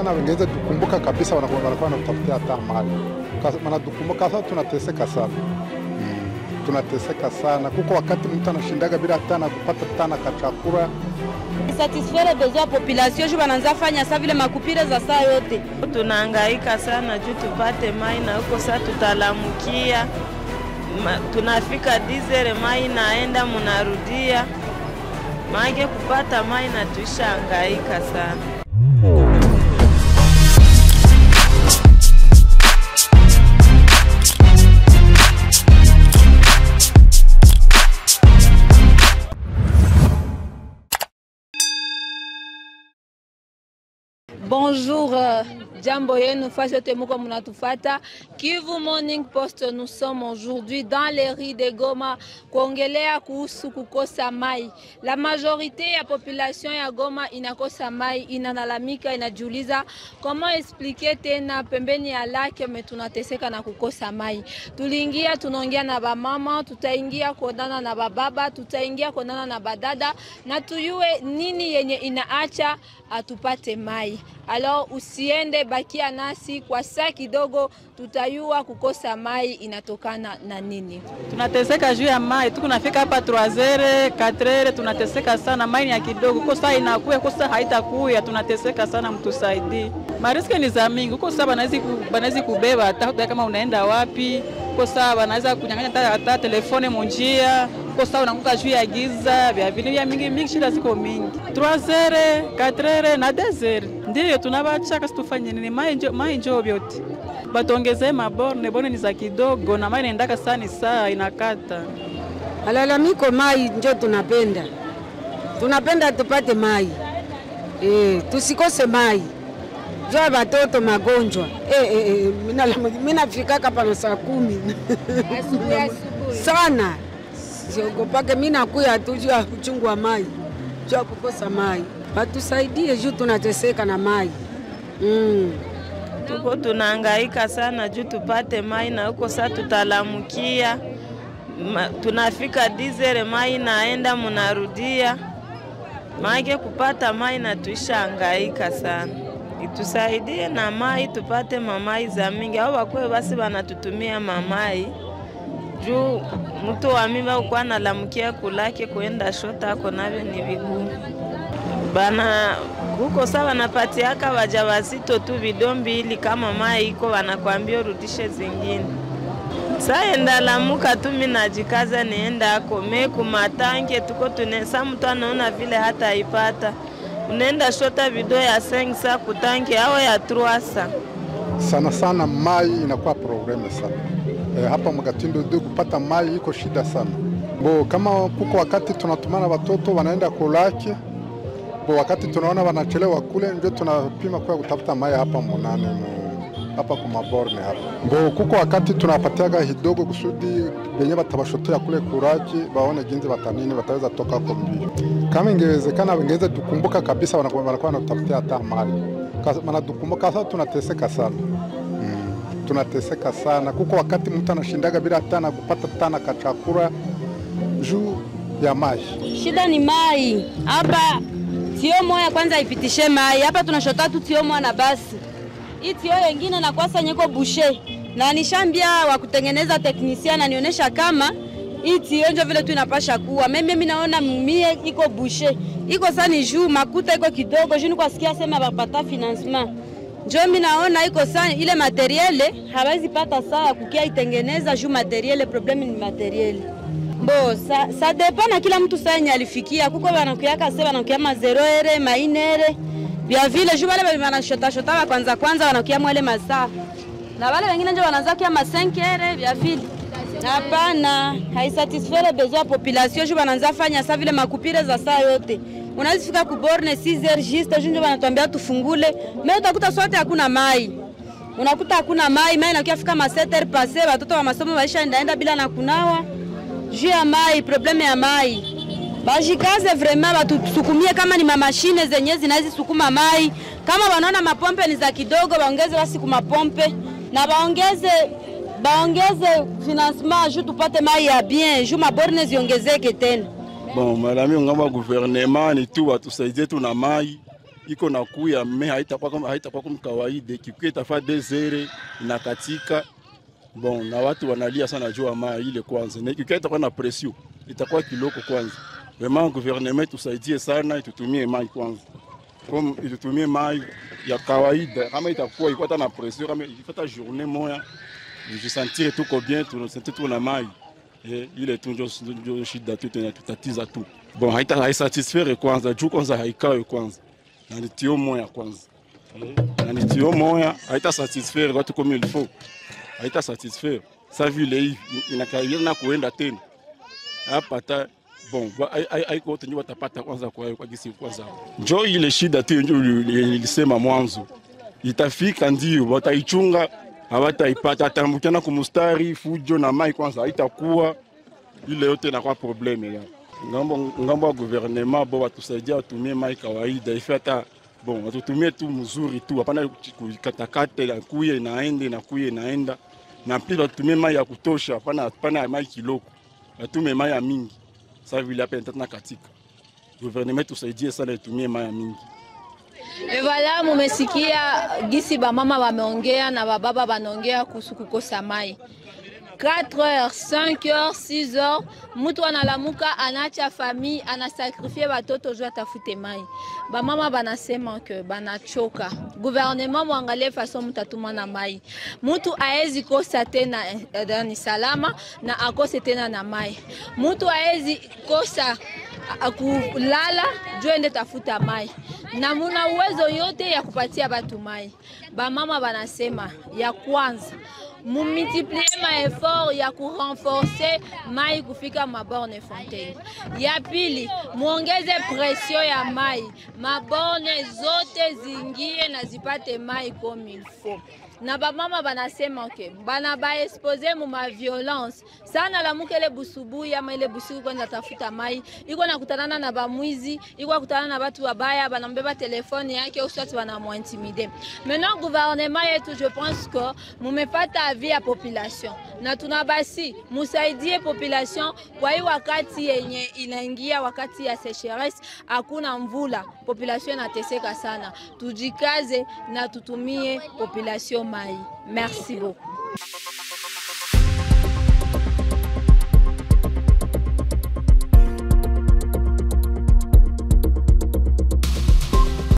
ingewezekana wengeze tukumbuka kabisa wanakuwa wanatafutia hata mali. Maana tukumbuka sasa tunateseka sana. Tunateseka sana. Kuko wakati mtu anashindaga bila hata na kupata tana kachakura. Satisfaire besoin ya population juu bananza fanya sa vile makupire za saa yote. Tunahangaika sana juu tupate mai na huko sasa tutalamukia. Tunafika dizere mai naenda munarudia. Maana kupata mai na tushangaika sana. Bonjour, jambo yenu fasi yote muko munatufata. Kivu Morning Post, nous sommes aujourd'hui dans les rues de Goma kuongelea kuhusu kukosa mai. La majorité ya population ya Goma inakosa mai, inalalamika, inajiuliza comment expliquer tena pembeni ya lake tunateseka na kukosa mai. Tuliingia tunaongea na bamama, tutaingia kuonana na bababa, tutaingia kuonana na badada na tuyue nini yenye inaacha atupate mai. Alors usiende, bakia nasi kwa saa kidogo tutayua kukosa mai inatokana na nini. Tunateseka juu ya mai, tukunafika hapa 3h, 4h, tunateseka sana, mai ya kidogo. Kosa inakuya, kosa haitakuya, tunateseka sana, mtusaidie. Mariske ni za mingi, kosa banaweza kubeba hata kama unaenda wapi, kosa banaweza kunyang'anya hata telefone monjia, kosa unakuka juu ya giza, vya vile mingi shida ziko mingi. 3h, 4h na 2h. Ndiyo tunabacha kasi tufanye nini, mai njoo vyote. Batongeze maborne ni za kidogo na mai inaendaka sana saa inakata. Alalamiko mai njoo tunapenda. Tunapenda tupate mai. Tusikose mai. Jua watoto magonjwa. Mimi nafika hapa na saa 10. Asubuhi. Sana. Siogopa mimi nakuya tu juu ya uchungu wa mai. Juu ya kukosa mai. Batusaidie juu tunateseka na mai. Tuko tunahangaika sana juu tupate mai na huko sasa tutalamukia. Tunafika dizere mai naenda munarudia. Maana kupata mai na tuishahangaika sana. Itusaidie na mai tupate mamai za mingi. Au wakwe basi banatutumia mamai. Juu mtu wa mimba uko analamukia kulake kuenda shota ako navyo ni vigumu. Bana huko sawa wanapatiaka wajawazito tu vidombi ili kama mai iko wanakuambia urudishe zingine. Sasa ndalamuka tu mimi najikaza nienda akome kumatange tuko tunesa mtu anaona vile hata ipata. Unaenda shota video ya 5 saa kutange au ya 3 saa. Sana mai inakuwa probleme sana. Hapa Mugatindo ndio kupata mai iko shida sana. Kama kuko wakati tunatumana watoto wanaenda kulaki, wakati tunaona wanachelewa kule ndio tunapima kwa kutafuta mai hapa Monane hapa kwa maborne hapa. Kuko wakati tunapatiaga kidogo kusudi benye batabashotea kule kuraki baone jinsi batanini wataweza toka kwa mbio. Kama ingewezekana wengeze tukumbuka kabisa wanakuwa wanatafutia hata mali. Maana tukumbuka sasa tunateseka sana. Tunateseka sana. Kuko wakati mtu anashindaga bila hata na kupata tana kachakura juu ya mai. Shida ni mai. Hapa tio moja kwanza ipitishe mai. Hapa tunashota tu tio moja na basi. Hii tio nyingine na kwasa nyeko boucher. Na nishambia wa kutengeneza teknisia na nionyesha kama hii tio ndio vile tu inapasha kuwa. Mimi naona mie iko boucher. Iko sana ni juu makuta iko kidogo. Juu niko sikia sema bapata financement. Njoo mimi naona iko sana ile materiele hawezi pata saa kukia itengeneza juu materiele, problemi ni materiele. Sa depend na kila mtu saa alifikia. Kuko wanakuyaka sasa wanakuya ma 0 mainere. Bia vile juu wale wanashota kwanza wanakuya mwele masaa. Na wale wengine ndio wanaanza kia ma 5 bia vile. Hapana, haisatisfaire besoin ya population juu wanaanza fanya saa vile makupire za saa yote. Unaweza fika ku borne 6h juste ndio wanatuambia tufungule. Mimi utakuta sote hakuna mai. Unakuta hakuna mai na kiafika ma 7h passer watoto wa masomo waisha enda bila na kunawa. Juu ya mai, probleme ya mai. Bajikaze vraiment batusukumie kama ni mashine zenye zinaweza sukuma mai. Kama wanaona mapompe ni za kidogo waongeze basi kuma pompe na baongeze financement juu tupate mai ya bien, juu maborne ziongezeke tena. Malami ngamba gouvernement ni tu watusaidie tu na mai iko na kuya me haitakuwa kama kawaida. Kikuya itafa 2 heures inakatika. Bon, na watu wanalia sana juu ya mai ile kwanza. Na kikuya itakuwa na pression, itakuwa kiloko kwanza. Vraiment gouvernement tusaidie sana, itutumie mai kwanza. Comme itutumie mai ya kawaida, kama itakuwa iko hata na pression, kama ifata journée moya, je sentir tout bien, tu sentir tout na mai. Ile tunjo shida tu tutatiza tu. Bon, haisatisfaire kwanza, juu kwanza haikae kwanza. Na nitio moya kwanza. Na nitio moya haita satisfaire watu comme il faut. Haita satisfaire. Sa vile hivi inakaia na kuenda tena. Hapa ta bon, haiko tenye watapata kwanza kwa gisi kwanza. Njoo ile shida tu ndio nilisema mwanzo. Itafika ndio wataichunga, hawataipata tambukana kumustari fujo na mai kwanza haitakuwa ile yote na kwa probleme ya. Ngambo ya gouvernement bo watusaidia watumie mai kawaida ifata bon watutumie tu mzuri tu hapana kukatakate la kuye inaenda na pia watumie mai ya kutosha hapana mai kiloko watume mai ya mingi sasa vile hapa tena katika gouvernement tusaidie sana itumie mai ya mingi. Voilà, mumesikia gisi ba mama wameongea na baba wanaongea kuhusu kukosa mai. 4 heures, 5 heures, 6 heures, mtu analamuka anacha famille, anasakrifie watoto juu atafute mai. Ba mama banasema ke banachoka. Gouvernement muangalie façon mutatuma na mai. Mtu aezi kosa tena ni salama na akose tena na mai. Mtu aezi kosa akulala juu ende tafuta mai. Na muna uwezo yote ya kupatia batu mai. Ba mama banasema ya kwanza multiplier ma effort ya kurenforcer mai kufika maborne fontaine. Ya pili, muongeze pression ya mai. Maborne zote zingie na zipate mai comme il faut. Na ba mama banasema bana ba expose mu ma violence. Sana la mukele busubu ya ile busubu kwenda tafuta mai. Iko nakutanana na ba mwizi, iko kutana na watu wabaya, banambeba telefone yake uswati bana intimider. Maintenant gouvernement yetu je pense que mumepata avis ya population. Na tunabasi musaidie population kwa hii wakati yenye inaingia wakati ya sécheresse, hakuna mvula, population inateseka sana. Tujikaze na tutumie population mai. Merci beaucoup.